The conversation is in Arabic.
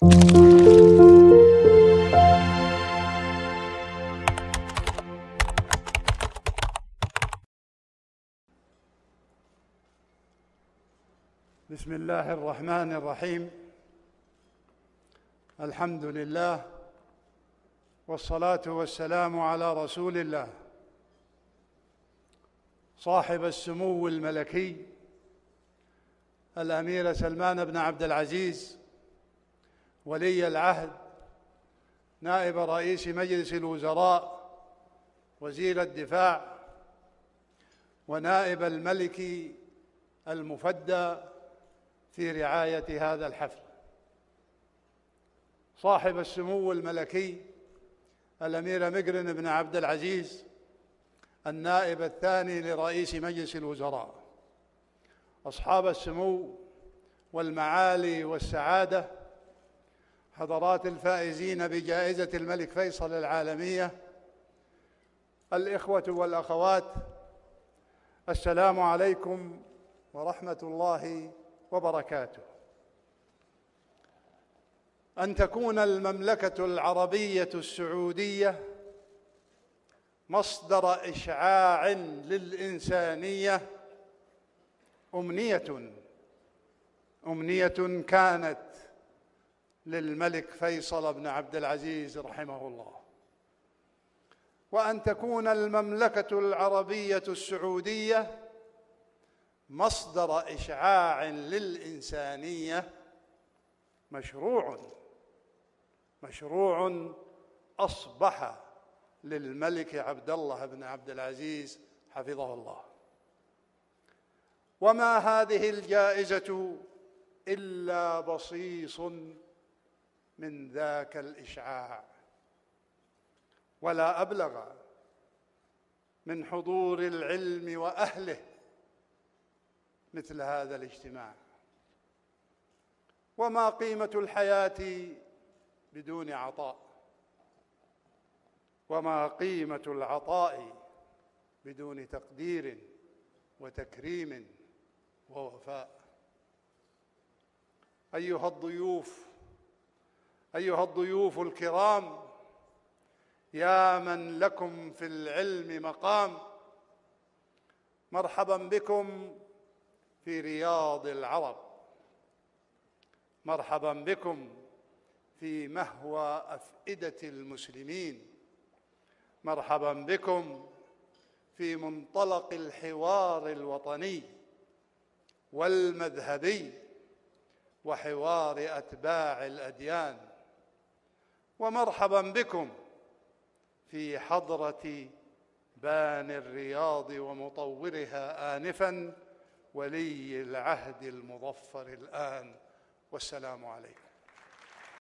بسم الله الرحمن الرحيم. الحمد لله والصلاة والسلام على رسول الله صاحب السمو الملكي الأمير سلمان بن عبد العزيز ولي العهد نائب رئيس مجلس الوزراء وزير الدفاع ونائب الملك المفدى في رعاية هذا الحفل، صاحب السمو الملكي الأمير مقرن بن عبد العزيز النائب الثاني لرئيس مجلس الوزراء، أصحاب السمو والمعالي والسعادة، حضرات الفائزين بجائزة الملك فيصل العالمية، الإخوة والأخوات، السلام عليكم ورحمة الله وبركاته. أن تكون المملكة العربية السعودية مصدر إشعاع للإنسانية أمنية كانت للملك فيصل بن عبد العزيز رحمه الله، وأن تكون المملكة العربية السعودية مصدر إشعاع للإنسانية مشروع أصبح للملك عبد الله بن عبد العزيز حفظه الله. وما هذه الجائزة إلا بصيص من ذاك الإشعاع، ولا أبلغ من حضور العلم وأهله مثل هذا الاجتماع. وما قيمة الحياة بدون عطاء، وما قيمة العطاء بدون تقدير وتكريم ووفاء. أيها الضيوف الكرام، يا من لكم في العلم مقام، مرحبا بكم في رياض العرب، مرحبا بكم في مهوى أفئدة المسلمين، مرحبا بكم في منطلق الحوار الوطني والمذهبي وحوار أتباع الأديان، ومرحبا بكم في حضرة بان الرياض ومطورها آنفاً ولي العهد المظفر الآن. والسلام عليكم.